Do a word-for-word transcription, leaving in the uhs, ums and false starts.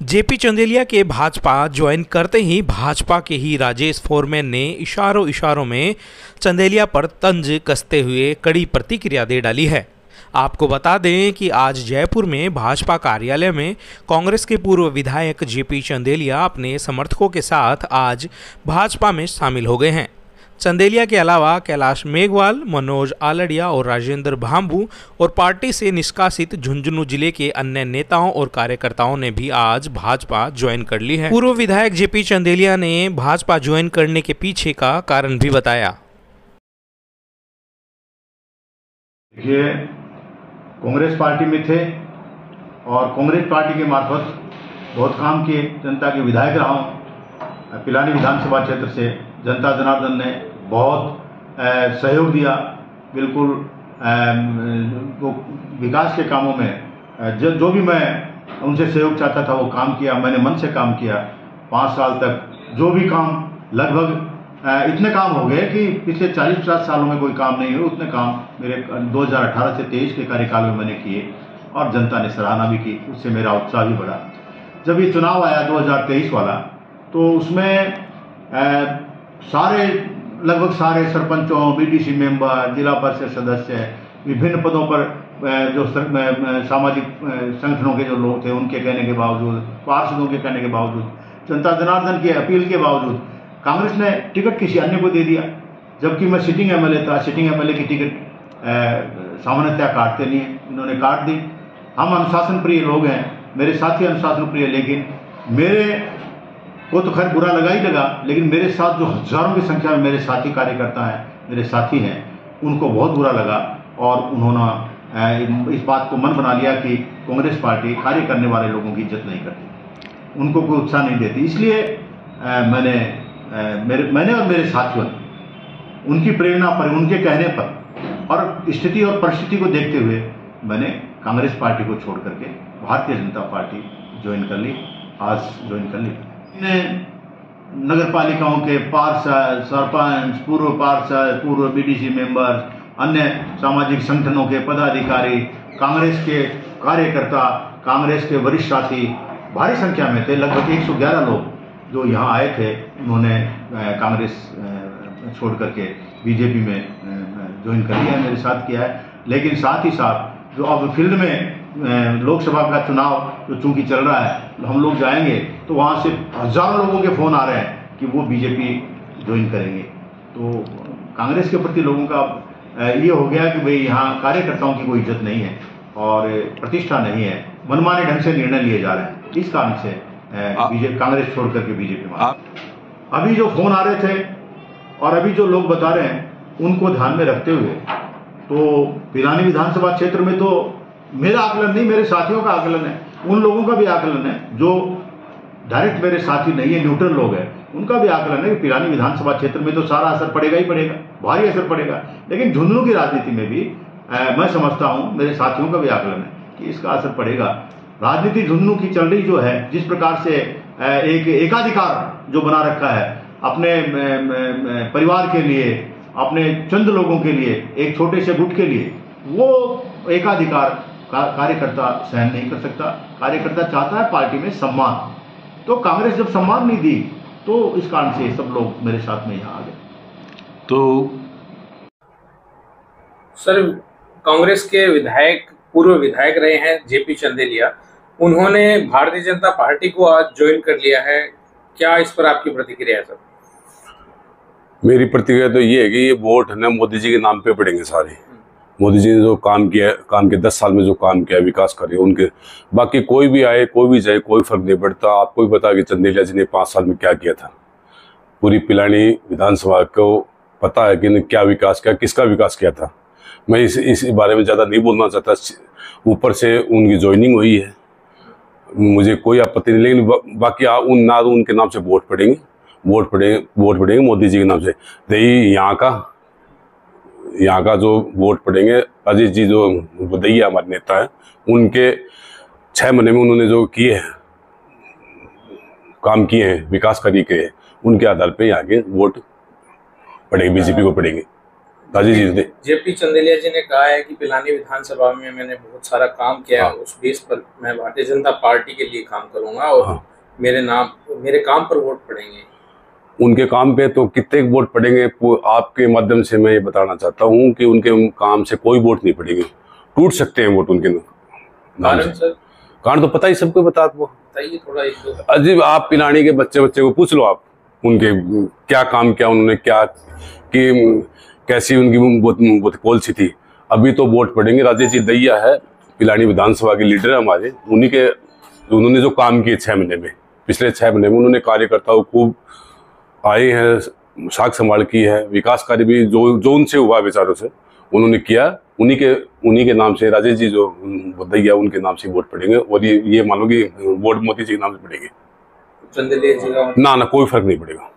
JP Chandelia के Bhajpa join करते ही भाजपा के ही राजेश फोरमैन ने इशारों इशारों में चंदेलिया पर तंज कसते हुए कड़ी प्रतिक्रिया दे डाली है। आपको बता दें कि आज जयपुर में भाजपा कार्यालय में कांग्रेस के पूर्व विधायक जेपी चंदेलिया अपने समर्थकों के साथ आज भाजपा में शामिल हो गए हैं। चंदेलिया के अलावा कैलाश मेघवाल, मनोज आलड़िया और राजेंद्र भांबू और पार्टी से निष्कासित झुंझुनू जिले के अन्य नेताओं और कार्यकर्ताओं ने भी आज भाजपा ज्वाइन कर ली है। पूर्व विधायक जेपी चंदेलिया ने भाजपा ज्वाइन करने के पीछे का कारण भी बताया। देखिए, कांग्रेस पार्टी में थे और कांग्रेस पार्टी के मार्फत बहुत काम किए। जनता के विधायक रहा हूँ। पिलानी विधानसभा क्षेत्र से जनता जनार्दन ने बहुत सहयोग दिया। बिल्कुल वो विकास के कामों में जो जो भी मैं उनसे सहयोग चाहता था वो काम किया। मैंने मन से काम किया। पाँच साल तक जो भी काम लगभग इतने काम हो गए कि पिछले चालीस पचास सालों में कोई काम नहीं हुए। उतने काम मेरे दो हज़ार अठारह से तेईस के कार्यकाल में मैंने किए और जनता ने सराहना भी की। उससे मेरा उत्साह भी बढ़ा। जब ये चुनाव आया दो हज़ार तेईस वाला, तो उसमें आ, सारे लगभग सारे सरपंचों, बीडीसी मेंबर, जिला परिषद सदस्य, विभिन्न पदों पर जो सामाजिक संगठनों के जो लोग थे उनके कहने के बावजूद, पार्षदों के कहने के बावजूद, जनता जनार्दन की अपील के बावजूद कांग्रेस ने टिकट किसी अन्य को दे दिया। जबकि मैं सिटिंग एमएलए था। सिटिंग एमएलए की टिकट सामान्यतः काटते नहीं है, इन्होंने काट दी। हम अनुशासन प्रिय लोग हैं, मेरे साथी अनुशासन प्रिय, लेकिन मेरे को तो खैर बुरा लगा ही लगा, लेकिन मेरे साथ जो हजारों की संख्या में मेरे साथी कार्यकर्ता हैं, मेरे साथी हैं, उनको बहुत बुरा लगा और उन्होंने इस बात को मन बना लिया कि कांग्रेस पार्टी कार्य करने वाले लोगों की इज्जत नहीं करती, उनको कोई उत्साह नहीं देती। इसलिए मैंने मेरे मैंने और मेरे साथियों ने उनकी प्रेरणा पर, उनके कहने पर और स्थिति और परिस्थिति को देखते हुए मैंने कांग्रेस पार्टी को छोड़ करके भारतीय जनता पार्टी ज्वाइन कर ली। आज ज्वाइन कर ली। नगर पालिकाओं के पार्षद, सरपंच, पूर्व पार्षद, पूर्व बीडीसी मेंबर, अन्य सामाजिक संगठनों के पदाधिकारी, कांग्रेस के कार्यकर्ता, कांग्रेस के वरिष्ठ साथी भारी संख्या में थे। लगभग एक सौ ग्यारह लोग जो यहाँ आए थे, उन्होंने कांग्रेस छोड़ करके बीजेपी में ज्वाइन कर लिया, मेरे साथ किया है। लेकिन साथ ही साथ जो अब फील्ड में लोकसभा का चुनाव जो चूंकि चल रहा है, हम लोग जाएंगे तो वहाँ से हजारों लोगों के फोन आ रहे हैं कि वो बीजेपी ज्वाइन करेंगे। तो कांग्रेस के प्रति लोगों का ये हो गया कि भाई यहाँ कार्यकर्ताओं की कोई इज्जत नहीं है और प्रतिष्ठा नहीं है, मनमाने ढंग से निर्णय लिए जा रहे हैं। इस कारण से बीजेपी कांग्रेस छोड़ करके बीजेपी में। अभी जो फोन आ रहे थे और अभी जो लोग बता रहे हैं, उनको ध्यान में रखते हुए तो पिलानी विधानसभा क्षेत्र में तो मेरा आकलन नहीं, मेरे साथियों का आकलन है, उन लोगों का भी आकलन है जो डायरेक्ट मेरे साथी नहीं है, न्यूट्रल लोग हैं, उनका भी आकलन है कि पिलानी विधानसभा क्षेत्र में तो सारा असर पड़ेगा ही पड़ेगा, भारी असर पड़ेगा। लेकिन झुंझुनू की राजनीति में भी आ, मैं समझता हूं, मेरे साथियों का भी आकलन है कि इसका असर पड़ेगा। राजनीति झुंझुनू की चल रही जो है, जिस प्रकार से एक एकाधिकार जो बना रखा है अपने परिवार के लिए, अपने चंद लोगों के लिए, एक छोटे से गुट के लिए, वो एकाधिकार कार्यकर्ता सहन नहीं कर सकता। कार्यकर्ता चाहता है पार्टी में सम्मान। तो कांग्रेस जब सम्मान नहीं दी तो इस कारण से सब लोग मेरे साथ में यहाँ आ गए। तो सर, कांग्रेस के विधायक, पूर्व विधायक रहे हैं जेपी चंदेलिया, उन्होंने भारतीय जनता पार्टी को आज ज्वाइन कर लिया है। क्या इस पर आपकी प्रतिक्रिया है सर? मेरी प्रतिक्रिया तो ये है कि ये वोट है ना मोदी जी के नाम पे पड़ेंगे सारे। मोदी जी ने जो काम किया, काम के दस साल में जो काम किया, विकास करे उनके, बाकी कोई भी आए कोई भी जाए कोई फर्क नहीं पड़ता। आपको भी बता कि चंदेलिया जी ने पाँच साल में क्या किया था। पूरी पिलानी विधानसभा को पता है कि क्या विकास किया, किसका विकास किया था। मैं इस इस बारे में ज़्यादा नहीं बोलना चाहता। ऊपर से उनकी ज्वाइनिंग हुई है, मुझे कोई आपत्ति नहीं, लेकिन बाकी उन ना उनके नाम से वोट पड़ेंगे, वोट पड़ेंगे वोट पड़ेंगे मोदी जी के नाम से। यही यहाँ का यहाँ का जो वोट पड़ेंगे, अजीत जी जो बदैया हमारे नेता है, उनके छः महीने में उन्होंने जो किए हैं, काम किए हैं, विकास कार्य किए हैं, उनके आधार पे यहाँ के वोट पड़ेंगे, बीजेपी को पड़ेंगे। राजेश जी थे। जेपी चंदेलिया जी ने कहा है कि पिलानी विधानसभा में मैंने बहुत सारा काम किया है, उस बेस पर मैं भारतीय जनता पार्टी के लिए काम करूंगा और हाँ। मेरे नाम मेरे काम पर वोट पड़ेंगे। उनके काम पे तो कितने वोट पड़ेंगे, आपके माध्यम से मैं ये बताना चाहता हूँ कि उनके काम से कोई वोट नहीं पड़ेगी, टूट सकते हैं वोट उनके नाम से। सर कारण तो पता ही सबको, बता आपको बताइए थोड़ा एक दो। अजीब, आप पिलानी के बच्चे बच्चे को पूछ लो, आप उनके क्या काम किया उन्होंने, क्या कि कैसी उनकी पॉलिसी थी। अभी तो वोट पड़ेंगे। राजेश जी दैया है, पिलानी विधानसभा के लीडर है हमारे, उन्हीं के उन्होंने जो काम किए छः महीने में, पिछले छः महीने में उन्होंने कार्यकर्ताओं खूब आए हैं, साख संभाल की है, विकास कार्य भी जो जो उनसे हुआ विचारों से उन्होंने किया। उन्हीं के उन्हीं के नाम से राजेश जी जो दैया उनके नाम से वोट पड़ेंगे। और ये ये मान लो कि वोट मोदी जी के नाम से पड़ेंगे। चंदेलिया जी का ना ना कोई फर्क नहीं पड़ेगा।